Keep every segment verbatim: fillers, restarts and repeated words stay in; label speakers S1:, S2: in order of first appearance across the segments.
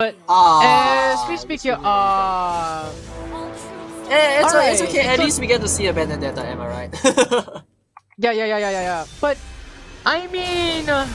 S1: But
S2: Ah,
S1: as we speak here, uh,
S2: eh, it's,
S1: alright,
S2: it's okay. At
S1: so-
S2: least we get to see a Benedetta. Am I right?
S1: yeah, yeah, yeah, yeah, yeah, yeah. But I mean, uh,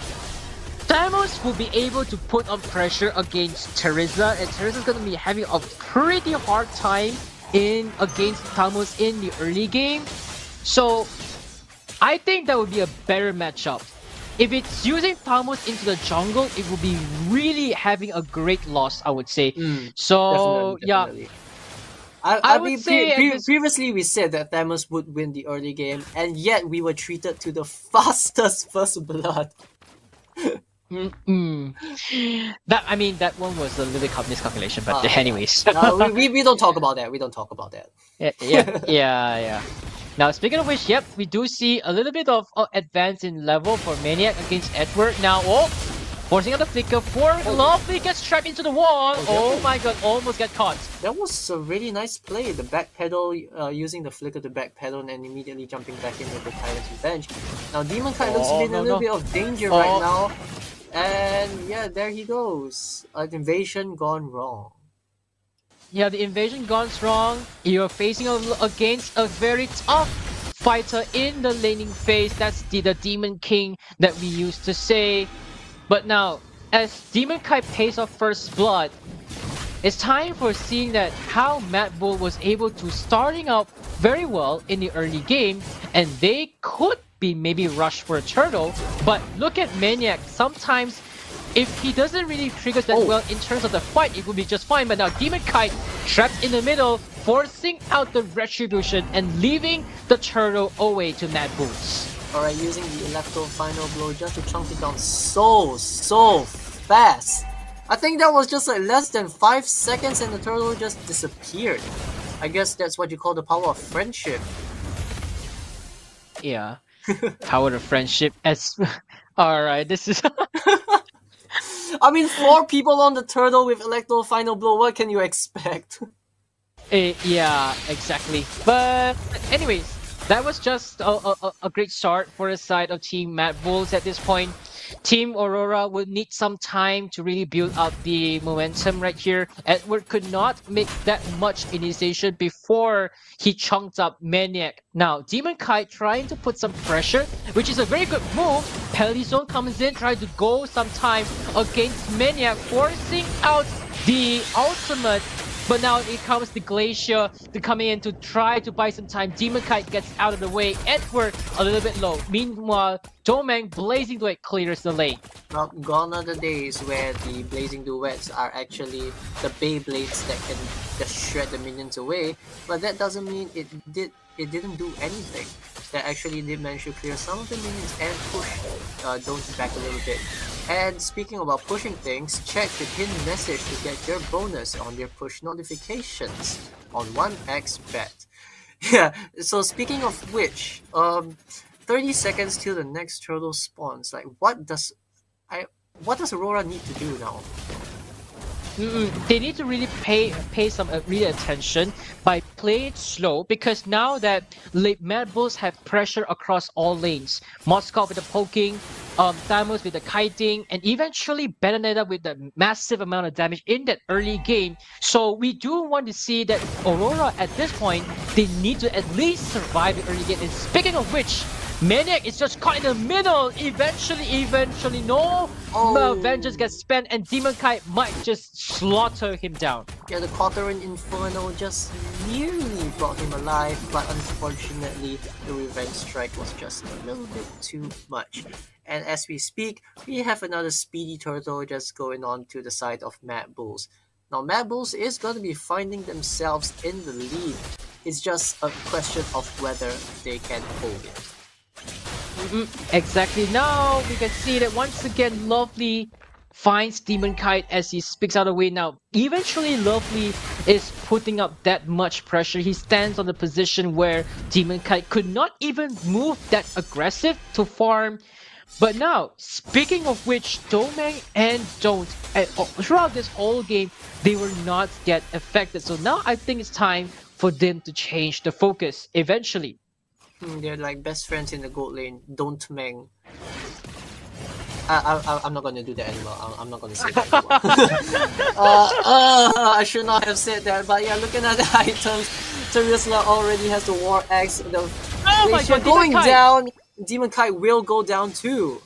S1: Thanos will be able to put on pressure against Teresa, and Teresa's gonna be having a pretty hard time in against Thanos in the early game. So I think that would be a better matchup. If it's using Thanos into the jungle, it will be really having a great loss, I would say.
S2: Mm,
S1: So
S2: definitely,
S1: yeah,
S2: definitely. I,
S1: I
S2: I
S1: would
S2: mean, pre
S1: say at
S2: pre
S1: this.
S2: previously we said that Thanos would win the early game, and yet we were treated to the fastest first blood.
S1: Mm-mm. That I mean that one was a little bit miscalculation, but
S2: Uh,
S1: anyways.
S2: uh, we, we, we don't talk about that. We don't talk about that.
S1: Yeah, yeah, yeah, yeah. Now, speaking of which, yep, we do see a little bit of uh, advance in level for Maniac against Edward. Now, oh, forcing out the flicker for
S2: Oh.
S1: Lovely gets trapped into the wall.
S2: Oh,
S1: Oh,
S2: yeah.
S1: my god, almost got caught.
S2: That was a really nice play. The back pedal, uh, using the flicker to back pedal and immediately jumping back into the Tyrant's Revenge. Now, Demon Kite looks to be
S1: Oh,
S2: in
S1: no,
S2: a little
S1: no.
S2: bit of danger
S1: Oh.
S2: right now. And yeah, there he goes. An invasion gone wrong.
S1: Yeah, the invasion gone wrong. You're facing a, against a very tough fighter in the laning phase. That's the, the Demon King that we used to say. But now, as Demon Kite pays off first blood, it's time for seeing that how Mad Bull was able to starting out very well in the early game, and they could be maybe rushed for a turtle. But look at Maniac. Sometimes, if he doesn't really trigger that
S2: Oh.
S1: well in terms of the fight, it would be just fine. But now Demon Kite trapped in the middle, forcing out the retribution and leaving the turtle away to Mad Bulls.
S2: Alright, using the Electro Final Blow just to chunk it down so, so fast. I think that was just like less than five seconds and the turtle just disappeared. I guess that's what you call the power of friendship.
S1: Yeah, power of friendship. As all right, this is.
S2: I mean, four people on the turtle with Electro Final Blow, what can you expect?
S1: Eh, yeah, exactly. But anyways, that was just a, a, a great start for the side of Team Mad Bulls at this point. Team Aurora would need some time to really build up the momentum right here. Edward could not make that much initiation before he chunked up Maniac. Now, Demon Kite trying to put some pressure, which is a very good move. Pelizone comes in, trying to go some time against Maniac, forcing out the ultimate. But now it comes the Glacier to come in to try to buy some time. Demon Kite gets out of the way. Edward a little bit low. Meanwhile, Domang Blazing Duet clears the lane.
S2: Now, gone are the days where the Blazing Duets are actually the Beyblades that can just shred the minions away, but that doesn't mean it did it didn't do anything. That actually did manage to clear some of the minions and push uh, those back a little bit. And speaking about pushing things, check the pinned message to get your bonus on your push notifications on one x bet. Yeah, so speaking of which, um, thirty seconds till the next turtle spawns. Like, what does I what does Aurora need to do now?
S1: Mm-mm. They need to really pay pay some uh, real attention by playing it slow, because now that La- Mad Bulls have pressure across all lanes, Moskov with the poking, um, Thanos with the kiting, and eventually Benedetta with the massive amount of damage in that early game. So we do want to see that Aurora at this point, they need to at least survive the early game. And speaking of which, Maniac is just caught in the middle. Eventually, eventually, no
S2: Oh.
S1: uh, vengeance gets spent, and Demon Kite might just slaughter him down.
S2: Yeah, the Cauterin Inferno just nearly brought him alive, but unfortunately, the Revenge Strike was just a little bit too much. And as we speak, we have another Speedy Turtle just going on to the side of Mad Bulls. Now, Mad Bulls is going to be finding themselves in the lead. It's just a question of whether they can hold it.
S1: Mm-mm, exactly. Now we can see that once again, Lovely finds Demon Kite as he speaks out of the way. Now, eventually, Lovely is putting up that much pressure. He stands on the position where Demon Kite could not even move that aggressive to farm. But now, speaking of which, Domang and Don't, uh, throughout this whole game, they were not yet affected. So now I think it's time for them to change the focus eventually.
S2: Hmm, they're like best friends in the gold lane. Don't Meng. I, I, I'm not gonna do that anymore. I'm, I'm not gonna say that anymore. uh, uh, I should not have said that, but yeah, looking at the items, Terizla already has the War Axe. The
S1: Oh my
S2: Glacier
S1: god,
S2: going
S1: Demon Kite!
S2: down. Demon Kite will go down too.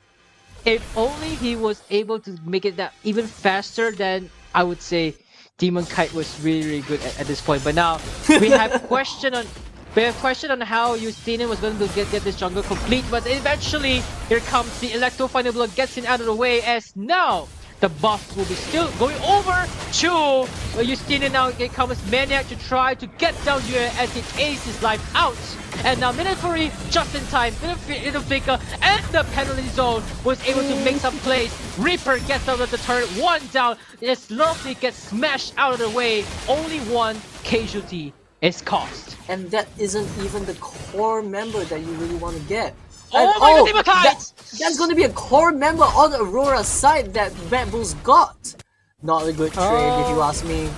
S1: If only he was able to make it that even faster, then I would say Demon Kite was really, really good at, at this point. But now we have question on we have question on how Justinian was going to get, get this jungle complete. But eventually, here comes the Electro Final Blow, gets him out of the way as now the buff will be still going over to uh, Justinian. Now here comes Maniac to try to get down here as he aces his life out. And now Minotauri just in time, Little Flicker and the penalty zone was able to make some plays. Reaper gets out of the turret, one down. This Lovely gets smashed out of the way. Only one casualty is cost.
S2: And that isn't even the core member that you really want to get.
S1: Oh
S2: and,
S1: my
S2: oh,
S1: god, Demon Kite!
S2: that, that's going to be a core member on Aurora's side that Red Bull's got. Not a good trade oh. if you ask me.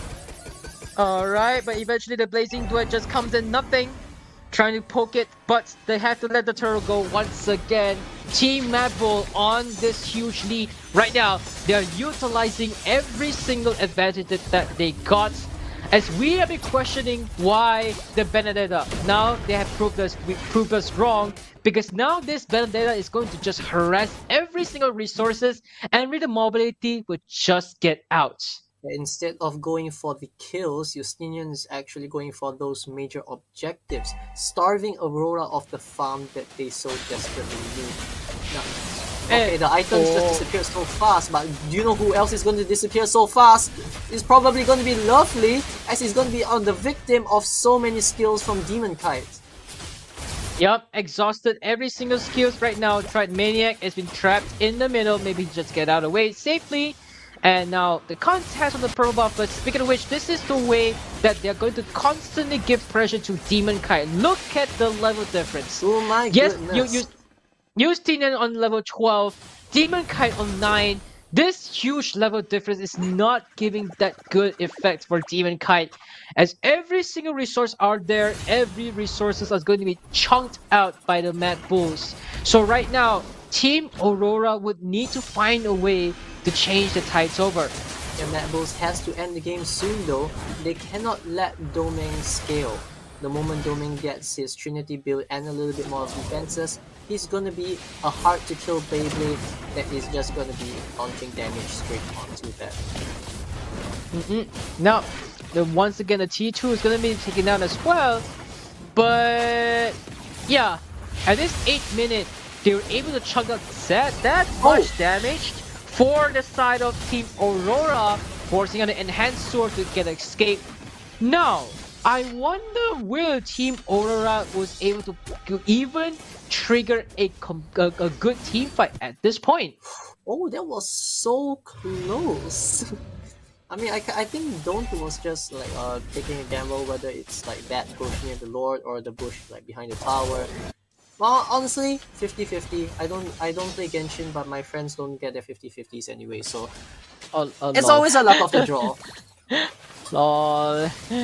S1: Alright, but eventually the Blazing Duet just comes in nothing. Trying to poke it, but they have to let the turtle go once again. Team Mad Bull on this huge lead. Right now, they are utilizing every single advantage that, that they got. As we have been questioning why the Benedetta, now they have proved us, we proved us wrong, because now this Benedetta is going to just harass every single resources, and with the mobility will just get out.
S2: Instead of going for the kills, Justinian is actually going for those major objectives, starving Aurora of the farm that they so desperately need. Now, okay, the items oh. just disappeared so fast, but do you know who else is going to disappear so fast? It's probably going to be Lovely, as he's going to be on the victim of so many skills from Demon Kite.
S1: Yup, exhausted every single skills right now. Tried Maniac has been trapped in the middle, maybe just get out of the way safely. And now the contest on the purple buff, but speaking of which, this is the way that they're going to constantly give pressure to Demon Kite. Look at the level difference.
S2: Oh my
S1: yes,
S2: goodness.
S1: you you Justinian on level twelve, Demon Kite on nine. This huge level difference is not giving that good effect for Demon Kite, as every single resource out there, every resources are going to be chunked out by the Mad Bulls. So right now, Team Aurora would need to find a way to change the tides over.
S2: The Mad Bulls has to end the game soon though. They cannot let Domain scale. The moment Domain gets his Trinity build and a little bit more of defenses, he's gonna be a hard to kill Beyblade that is just gonna be launching damage straight onto that.
S1: Mm-hmm. Now, the, once again the T two is gonna be taken down as well, but yeah, at this eight minute, they were able to chunk out that, that much oh. damage for the side of Team Aurora, forcing on the Enhanced Sword to get escape. Now, I wonder will Team Aurora was able to even trigger a, a, a good team fight at this point.
S2: Oh, that was so close. I mean, I, I think Don't was just like uh, taking a gamble whether it's like that bush near the Lord or the bush like behind the tower. Well, honestly, fifty fifty. I don't I don't play Genshin, but my friends don't get their fifty fifties anyway, so
S1: oh, oh,
S2: it's
S1: lol.
S2: always a luck of the draw.
S1: Lol.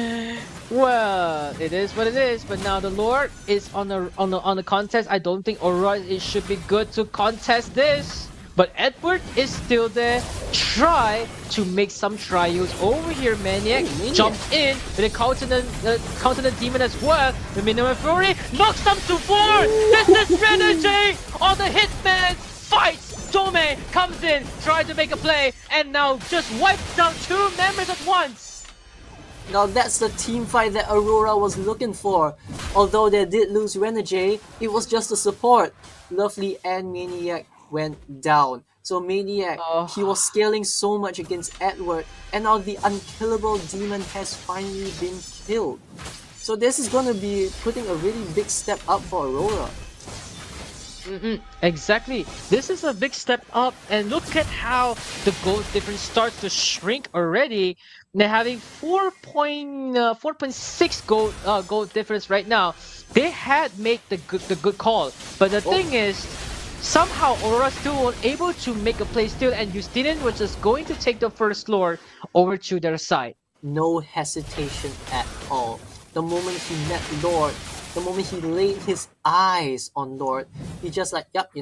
S1: Well, it is what it is, but now the Lord is on the on the on the contest. I don't think Aurora it should be good to contest this. But Edward is still there. Try to make some trials over here. Maniac, Ooh, Maniac. jumps in with a continent, uh, continent demon as well. The minimum fury knocks them to four. This is strategy on the Hitman. Fights. Domain comes in, tries to make a play, and now just wipes down two members at once.
S2: Now that's the team fight that Aurora was looking for. Although they did lose Renegade, it was just the support. Lovely and Maniac went down. So Maniac, oh. he was scaling so much against Edward, and now the unkillable demon has finally been killed. So this is gonna be putting a really big step up for Aurora.
S1: Mm-hmm. Exactly. This is a big step up, and look at how the gold difference starts to shrink already. They're having four point six gold uh, gold difference right now. They had made the good the good call, but the oh. thing is, somehow Aurora still was able to make a play still, and Justinian was just going to take the first floor over to their side.
S2: No hesitation at all. The moment he met Lord, the moment he laid his eyes on Lord, he just like, yep, you know what?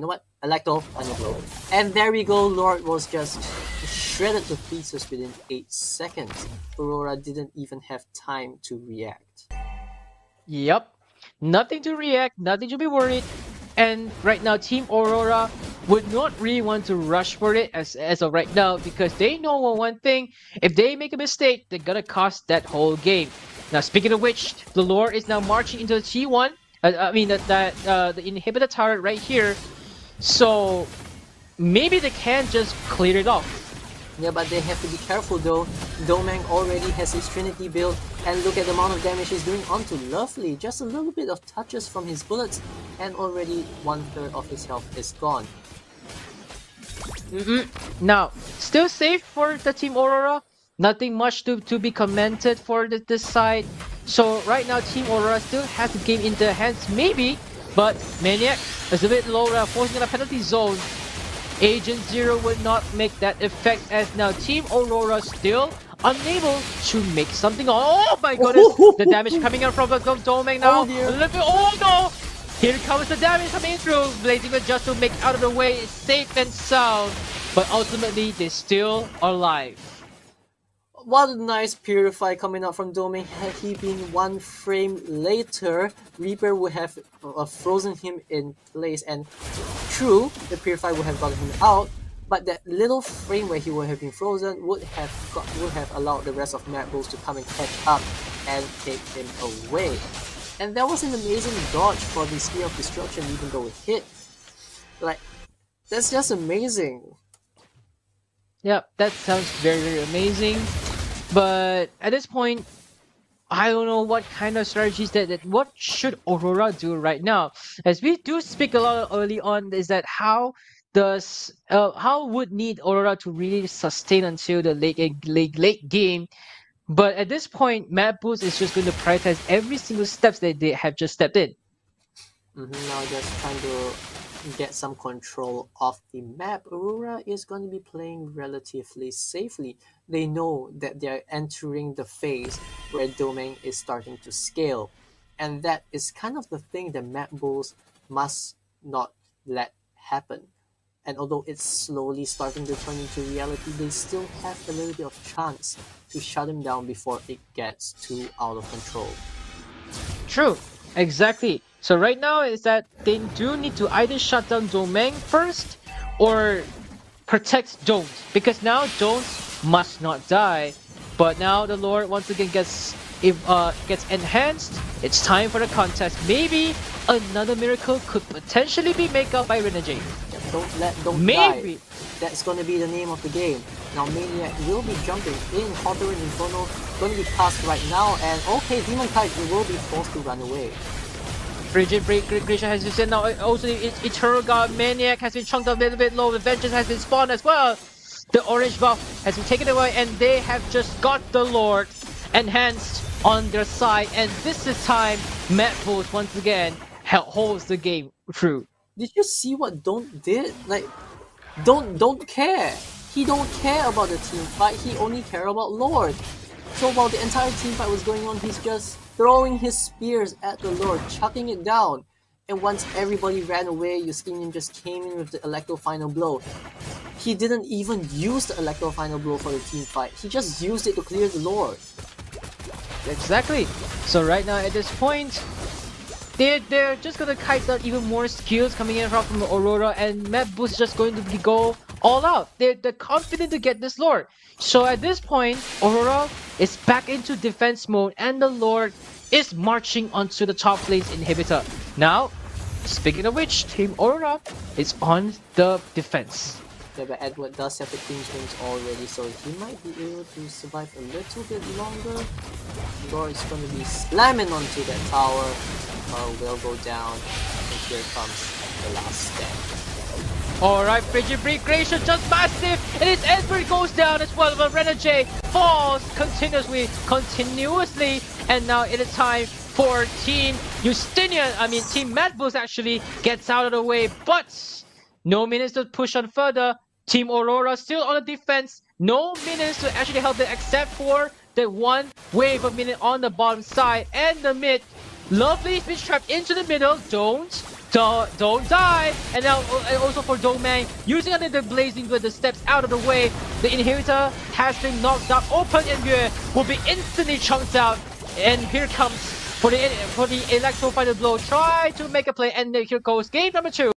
S2: Electro Final Blow. And there we go, Lord was just shredded to pieces within eight seconds. Aurora didn't even have time to react.
S1: Yep. Nothing to react, nothing to be worried. And right now, Team Aurora would not really want to rush for it as, as of right now because they know one thing. If they make a mistake, they're gonna cost that whole game. Now, speaking of which, the Lord is now marching into the T one. Uh, I mean, that, that uh, the inhibitor turret right here. So maybe they can just clear it off.
S2: Yeah, but they have to be careful though. Domeng already has his Trinity build, and look at the amount of damage he's doing onto Lovely. Just a little bit of touches from his bullets, and already one third of his health is gone.
S1: Mm-mm. Now, still safe for the Team Aurora. Nothing much to, to be commented for the, this side. So right now, Team Aurora still has the game in their hands, maybe, but Maniac is a bit low, uh, forcing a penalty zone. Agent Zero would not make that effect as now Team Aurora still unable to make something. Oh my goodness! The damage coming out from the Domeng now.
S2: Oh dear.
S1: A little bit. Oh no! Here comes the damage coming through. Blazing with just to make out of the way, safe and sound. But ultimately, they still are alive.
S2: What a nice Purify coming out from Domeng. Had he been one frame later, Reaper would have uh, frozen him in place, and true, the Purify would have gotten him out, but that little frame where he would have been frozen would have got, would have allowed the rest of Mad Bulls to come and catch up and take him away. And that was an amazing dodge for the Spear of Destruction, even though it hit. Like, that's just amazing.
S1: Yep, that sounds very, very amazing. But at this point, I don't know what kind of strategies that, that what should Aurora do right now. As we do speak a lot early on, is that how does uh, how would need Aurora to really sustain until the late late late game. But at this point, Mad Bulls is just going to prioritize every single steps that they have just stepped in.
S2: Mm-hmm, now just trying to get some control of the map. Aurora is going to be playing relatively safely. They know that they're entering the phase where Domeng is starting to scale. And that is kind of the thing that Mad Bulls must not let happen. And although it's slowly starting to turn into reality, they still have a little bit of chance to shut him down before it gets too out of control.
S1: True, exactly. So right now is that they do need to either shut down Domeng first or protect Don't, because now Don't must not die. But now the Lord once again gets if uh gets enhanced. It's time for the contest. Maybe another miracle could potentially be made up by Renegade.
S2: Don't let Don't
S1: Maybe.
S2: die. That's going to be the name of the game. Now Maniac will be jumping in. Hotter and Inferno going to be passed right now, and okay, Demon Kite will be forced to run away.
S1: Frigid Break Grisha has been sent now. Also, Eternal God Maniac has been chunked a little bit low. The Vengeance has been spawned as well. The orange buff has been taken away, and they have just got the Lord enhanced on their side. And this is time Mad Bulls once again holds the game true.
S2: Did you see what Don't did? Like, Don't don't care. He don't care about the team fight. He only care about Lord. So while the entire team fight was going on, he's just throwing his spears at the Lord, chucking it down. And once everybody ran away, Justinian just came in with the Electro Final Blow. He didn't even use the Electro Final Blow for the team fight. He just used it to clear the Lord.
S1: Exactly. So right now at this point, they're, they're just going to kite out even more skills coming in from Aurora, and Mad Bulls is just going to be go all out. They're, they're confident to get this Lord. So at this point, Aurora is back into defense mode, and the Lord is marching onto the top lane's inhibitor. Now, speaking of which, Team Aurora is on the defense.
S2: Yeah, but Edward does have the Queen's Wings already, so he might be able to survive a little bit longer. Lord is going to be slamming onto that tower. Uh, will go down, and here comes the last stand.
S1: Alright, Frigid Break Glacier just massive, and his Esper goes down as well, but Renegade falls continuously, continuously, and now it is time for Team Justinian, I mean Team Mad Bulls actually gets out of the way, but no minutes to push on further. Team Aurora still on the defense, no minutes to actually help them except for the one wave of minute on the bottom side, and the mid Lovely is trapped into the middle. Don't Don't, don't die! And now uh, and also for Domang, using another Blazing with the steps out of the way, the inhibitor has been knocked out. Open and Yue will be instantly chunked out. And here comes for the for the Electro Fighter Blow. Try to make a play, and here goes game number two.